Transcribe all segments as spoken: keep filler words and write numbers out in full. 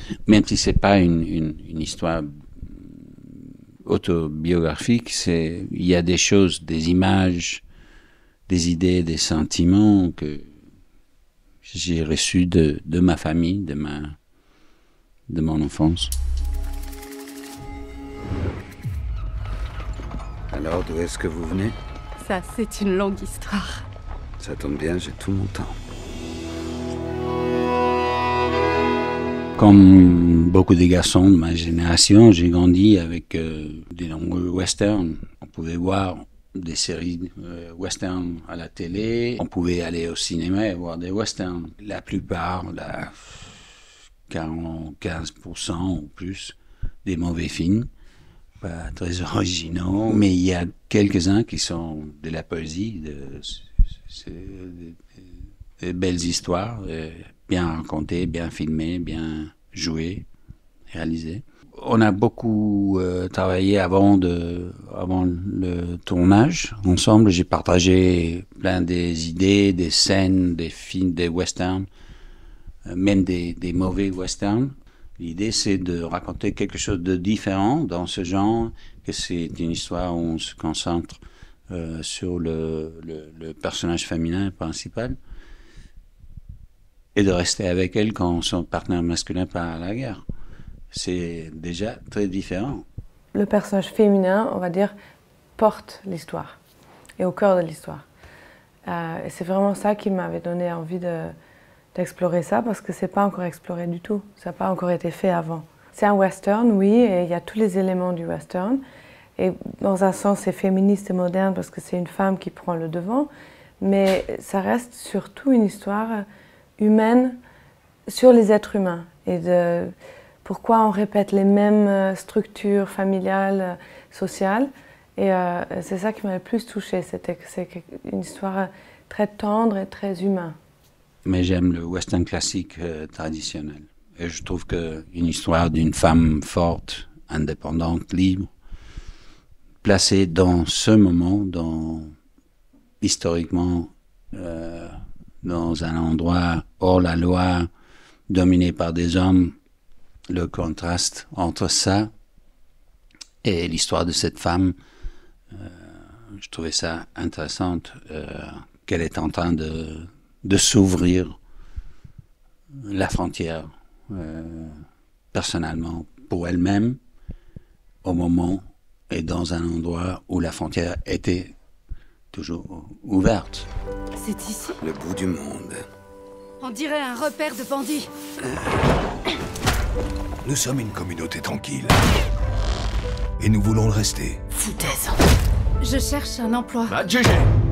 Même si c'est pas une, une, une histoire autobiographique, c'est, il y a des choses, des images, des idées, des sentiments que j'ai reçus de, de ma famille, de ma, de mon enfance. Alors, d'où est-ce que vous venez? Ça, c'est une longue histoire. Ça tombe bien, j'ai tout mon temps. Comme beaucoup de garçons de ma génération, j'ai grandi avec euh, des nombreux westerns. On pouvait voir des séries euh, westerns à la télé. On pouvait aller au cinéma et voir des westerns. La plupart, la quarante-quinze pour cent ou plus, des mauvais films. Pas très originaux, mais il y a quelques-uns qui sont de la poésie, de, c'est, de, de, de belles histoires, euh, bien racontées, bien filmées, bien jouées, réalisées. On a beaucoup euh, travaillé avant, de, avant le tournage. Ensemble, j'ai partagé plein des idées, des scènes, des films, des westerns, euh, même des, des mauvais westerns. L'idée, c'est de raconter quelque chose de différent dans ce genre, que c'est une histoire où on se concentre euh, sur le, le, le personnage féminin principal et de rester avec elle quand son partenaire masculin part à la guerre. C'est déjà très différent. Le personnage féminin, on va dire, porte l'histoire, est au cœur de l'histoire. Euh, et c'est vraiment ça qui m'avait donné envie de... d'explorer ça, parce que c'est pas encore exploré du tout. Ça n'a pas encore été fait avant. C'est un western, oui, et il y a tous les éléments du western. Et dans un sens, c'est féministe et moderne parce que c'est une femme qui prend le devant. Mais ça reste surtout une histoire humaine sur les êtres humains. Et de pourquoi on répète les mêmes structures familiales, sociales. Et euh, c'est ça qui m'a le plus touchée. C'était que c'est une histoire très tendre et très humaine. Mais j'aime le western classique euh, traditionnel. Et je trouve qu'une histoire d'une femme forte, indépendante, libre, placée dans ce moment, dans, historiquement, euh, dans un endroit hors la loi, dominé par des hommes, le contraste entre ça et l'histoire de cette femme, euh, je trouvais ça intéressant, euh, qu'elle est en train de de s'ouvrir la frontière euh, personnellement pour elle-même au moment et dans un endroit où la frontière était toujours ouverte. C'est ici? Le bout du monde. On dirait un repère de bandits. Nous sommes une communauté tranquille. Et nous voulons le rester. Foutaise. Je cherche un emploi. Bah, G G.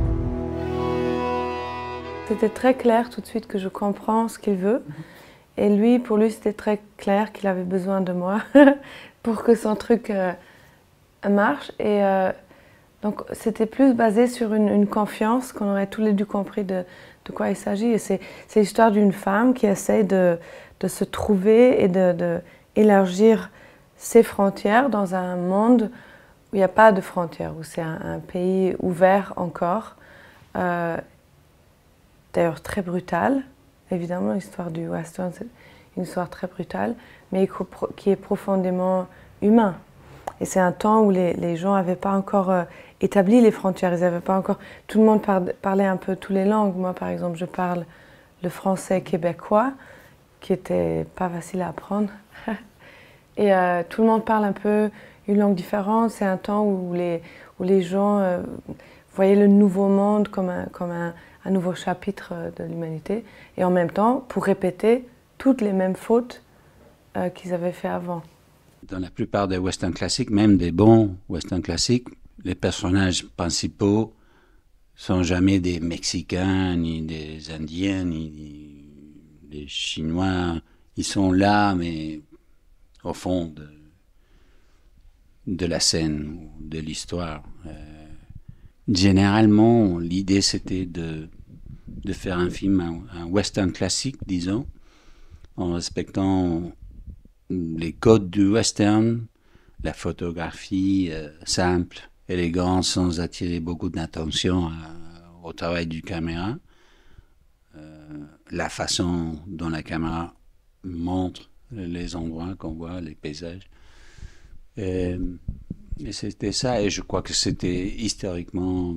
C'était très clair tout de suite que je comprends ce qu'il veut. Et lui, pour lui, c'était très clair qu'il avait besoin de moi pour que son truc euh, marche. Et euh, donc, c'était plus basé sur une, une confiance qu'on aurait tous les deux compris de, de quoi il s'agit. Et c'est l'histoire d'une femme qui essaie de, de se trouver et d'élargir de, ses frontières dans un monde où il n'y a pas de frontières, où c'est un, un pays ouvert encore. Euh, D'ailleurs très brutale, évidemment l'histoire du western c'est une histoire très brutale, mais qui est profondément humain. Et c'est un temps où les, les gens n'avaient pas encore euh, établi les frontières, ils n'avaient pas encore... Tout le monde par, parlait un peu toutes les langues. Moi par exemple je parle le français québécois, qui était pas facile à apprendre. Et euh, tout le monde parle un peu une langue différente. C'est un temps où les, où les gens euh, voyaient le nouveau monde comme un, comme un un nouveau chapitre de l'humanité, et en même temps pour répéter toutes les mêmes fautes euh, qu'ils avaient fait avant. Dans la plupart des westerns classiques, même des bons westerns classiques, les personnages principaux sont jamais des Mexicains, ni des Indiens, ni des Chinois. Ils sont là, mais au fond de, de la scène ou de l'histoire. Euh, Généralement, l'idée c'était de, de faire un film, un, un western classique, disons, en respectant les codes du western, la photographie euh, simple, élégante, sans attirer beaucoup d'attention au travail du caméra, euh, la façon dont la caméra montre les endroits qu'on voit, les paysages. Et, et c'était ça, et je crois que c'était historiquement,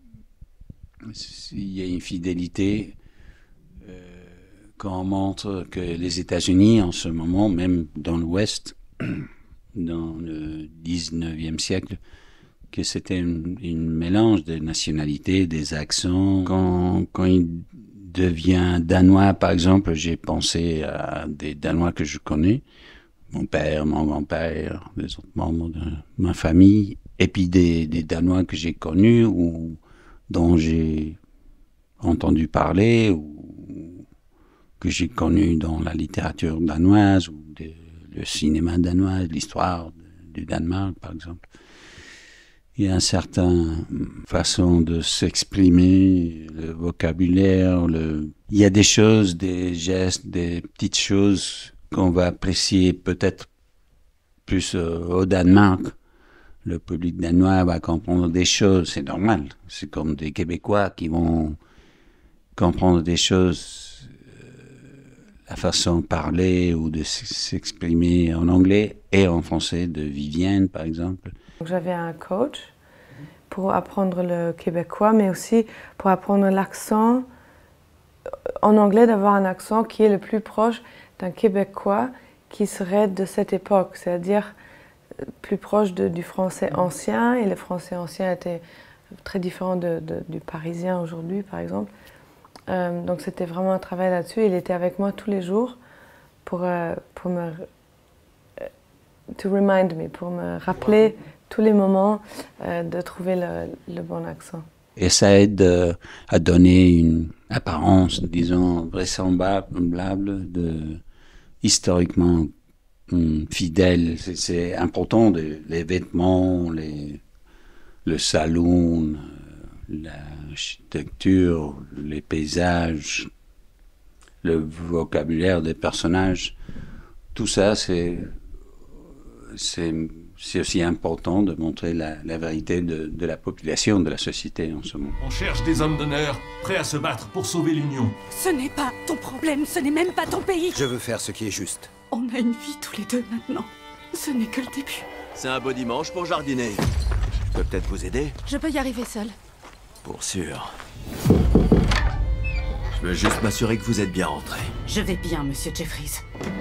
il y a une fidélité euh, quand on montre que les États-Unis, en ce moment, même dans l'Ouest, dans le dix-neuvième siècle, que c'était une, une mélange de nationalités, des accents. Quand, quand il devient danois, par exemple, j'ai pensé à des Danois que je connais, mon père, mon grand-père, des autres membres de ma famille, et puis des, des Danois que j'ai connus ou dont j'ai entendu parler ou que j'ai connus dans la littérature danoise ou de, le cinéma danois, l'histoire de, du Danemark, par exemple. Il y a une certaine façon de s'exprimer, le vocabulaire, le... il y a des choses, des gestes, des petites choses qu'on va apprécier peut-être plus euh, au Danemark. Le public danois va comprendre des choses, c'est normal. C'est comme des Québécois qui vont comprendre des choses, euh, la façon de parler ou de s'exprimer en anglais et en français de Vivienne, par exemple. J'avais un coach pour apprendre le québécois, mais aussi pour apprendre l'accent. En anglais, d'avoir un accent qui est le plus proche d'un québécois qui serait de cette époque, c'est-à-dire plus proche de, du français ancien. Et le français ancien était très différent de, de, du parisien aujourd'hui, par exemple. Euh, donc c'était vraiment un travail là-dessus. Il était avec moi tous les jours pour, euh, pour me... to remind me, pour me rappeler tous les moments euh, de trouver le, le bon accent. Et ça aide euh, à donner une apparence, disons, vraisemblable, de, historiquement hum, fidèle. C'est, c'est important, de, les vêtements, les, le salon, l'architecture, les paysages, le vocabulaire des personnages. Tout ça, c'est... c'est C'est aussi important de montrer la, la vérité de, de la population, de la société en ce moment. On cherche des hommes d'honneur, prêts à se battre pour sauver l'Union. Ce n'est pas ton problème, ce n'est même pas ton pays. Je veux faire ce qui est juste. On a une vie tous les deux maintenant. Ce n'est que le début. C'est un beau dimanche pour jardiner. Je peux peut-être vous aider? Je peux y arriver seule. Pour sûr. Je veux juste m'assurer que vous êtes bien rentré. Je vais bien, monsieur Jeffries.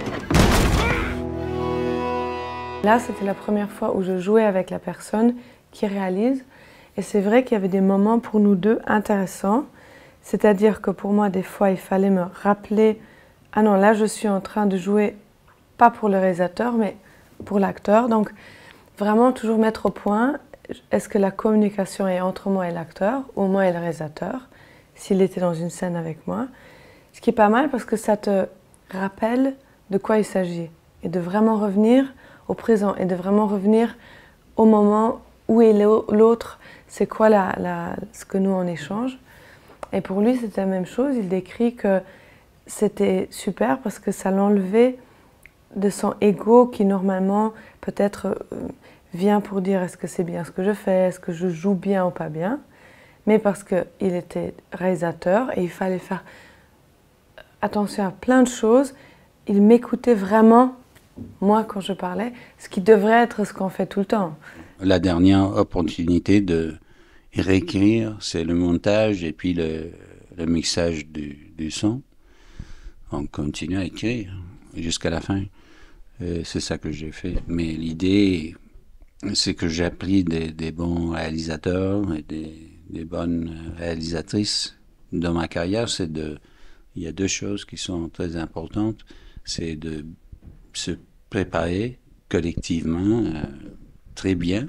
Là, c'était la première fois où je jouais avec la personne qui réalise. Et c'est vrai qu'il y avait des moments pour nous deux intéressants. C'est-à-dire que pour moi, des fois, il fallait me rappeler « Ah non, là, je suis en train de jouer, pas pour le réalisateur, mais pour l'acteur. » Donc, vraiment toujours mettre au point, est-ce que la communication est entre moi et l'acteur, ou moi et le réalisateur, s'il était dans une scène avec moi. Ce qui est pas mal parce que ça te rappelle de quoi il s'agit. Et de vraiment revenir au présent et de vraiment revenir au moment où est l'autre, c'est quoi la, la, ce que nous on échange. Et pour lui, c'était la même chose. Il décrit que c'était super parce que ça l'enlevait de son ego qui normalement peut-être euh, vient pour dire est-ce que c'est bien ce que je fais, est-ce que je joue bien ou pas bien, mais parce qu'il était réalisateur et il fallait faire attention à plein de choses. Il m'écoutait vraiment, moi, quand je parlais, ce qui devrait être ce qu'on fait tout le temps. La dernière opportunité de réécrire, c'est le montage et puis le, le mixage du, du son. On continue à écrire jusqu'à la fin. Et c'est ça que j'ai fait. Mais l'idée, c'est que j'ai appris des, des bons réalisateurs et des, des bonnes réalisatrices dans ma carrière. C'est de, il y a deux choses qui sont très importantes. C'est de se préparer collectivement euh, très bien,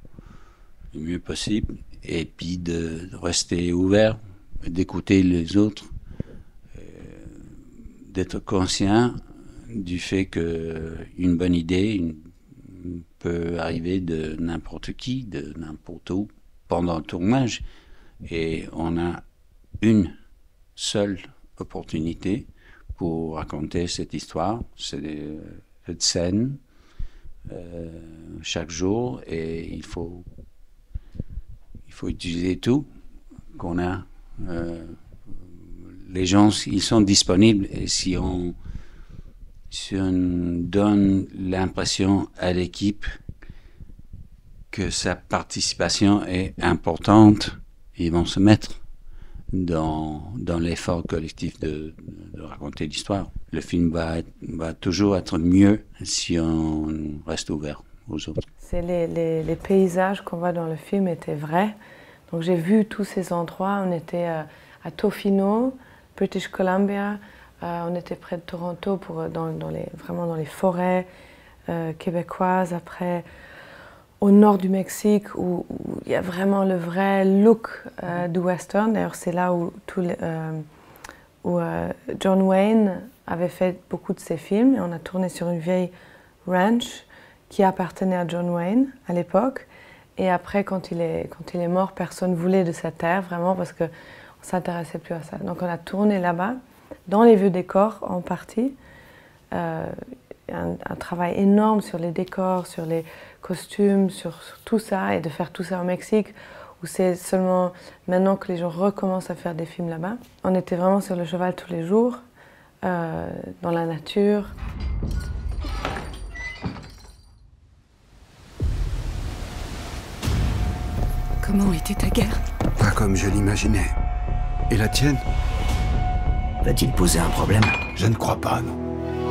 le mieux possible, et puis de rester ouvert, d'écouter les autres, euh, d'être conscient du fait qu'une bonne idée une, peut arriver de n'importe qui, de n'importe où, pendant le tournage, et on a une seule opportunité pour raconter cette histoire, cette, cette scène, euh, chaque jour, et il faut, il faut utiliser tout qu'on a. Euh, les gens, ils sont disponibles, et si on Si on donne l'impression à l'équipe que sa participation est importante, ils vont se mettre dans, dans l'effort collectif de, de raconter l'histoire. Le film va, être, va toujours être mieux si on reste ouvert aux autres. C'est les, les, les paysages qu'on voit dans le film étaient vrais. Donc j'ai vu tous ces endroits. On était euh, à Tofino, British Columbia. Euh, on était près de Toronto, pour, dans, dans les, vraiment dans les forêts euh, québécoises. Après, au nord du Mexique, où, où il y a vraiment le vrai look euh, du western. D'ailleurs, c'est là où, tout les, euh, où euh, John Wayne avait fait beaucoup de ses films. Et on a tourné sur une vieille ranch qui appartenait à John Wayne à l'époque. Et après, quand il est, quand il est mort, personne ne voulait de sa terre, vraiment, parce qu'on ne s'intéressait plus à ça. Donc on a tourné là-bas, dans les vieux décors en partie. Euh, un, un travail énorme sur les décors, sur les costumes, sur, sur tout ça, et de faire tout ça au Mexique, où c'est seulement maintenant que les gens recommencent à faire des films là-bas. On était vraiment sur le cheval tous les jours, euh, dans la nature. Comment était ta guerre? Pas comme je l'imaginais. Et la tienne? Va-t-il poser un problème? Je ne crois pas, non.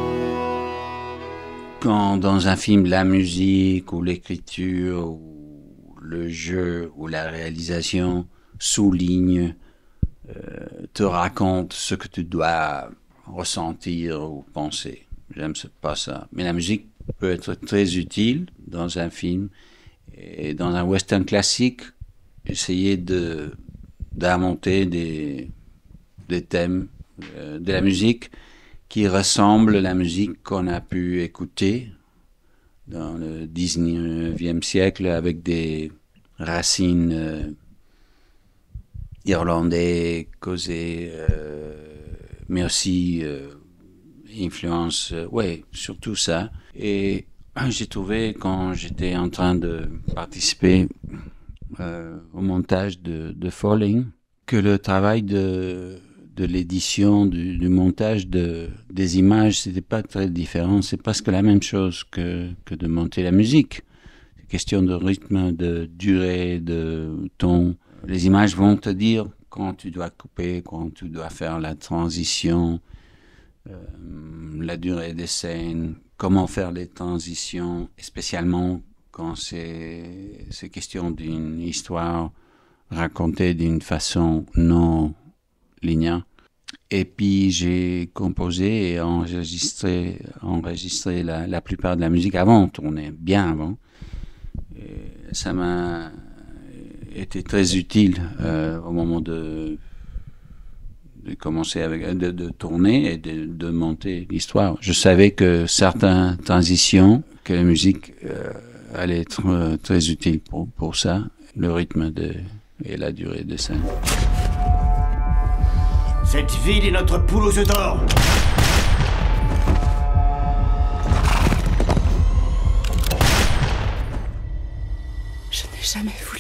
Quand dans un film, la musique ou l'écriture ou le jeu ou la réalisation souligne, euh, te raconte ce que tu dois ressentir ou penser. J'aime pas ça. Mais la musique peut être très utile dans un film. Et dans un western classique, essayer de d'inventer des, des thèmes euh, de la musique qui ressemblent à la musique qu'on a pu écouter dans le dix-neuvième siècle avec des racines euh, irlandais causées, euh, mais aussi euh, influence, euh, ouais, surtout ça. Et j'ai trouvé quand j'étais en train de participer euh, au montage de, de Falling que le travail de, de l'édition, du, du montage de, des images, c'était pas très différent. C'est presque la même chose que, que de monter la musique. C'est question de rythme, de durée, de ton. Les images vont te dire quand tu dois couper, quand tu dois faire la transition, euh, la durée des scènes, comment faire les transitions, spécialement quand c'est, c'est question d'une histoire racontée d'une façon non linéaire. Et puis j'ai composé et enregistré, enregistré la, la plupart de la musique avant, tourné bien avant. Et ça m'a été très utile euh, au moment de, de commencer avec, de, de tourner et de, de monter l'histoire. Je savais que certaines transitions, que la musique euh, allait être euh, très utile pour, pour ça, le rythme de, et la durée de scène. Cette ville est notre poule aux œufs d'or. Je n'ai jamais voulu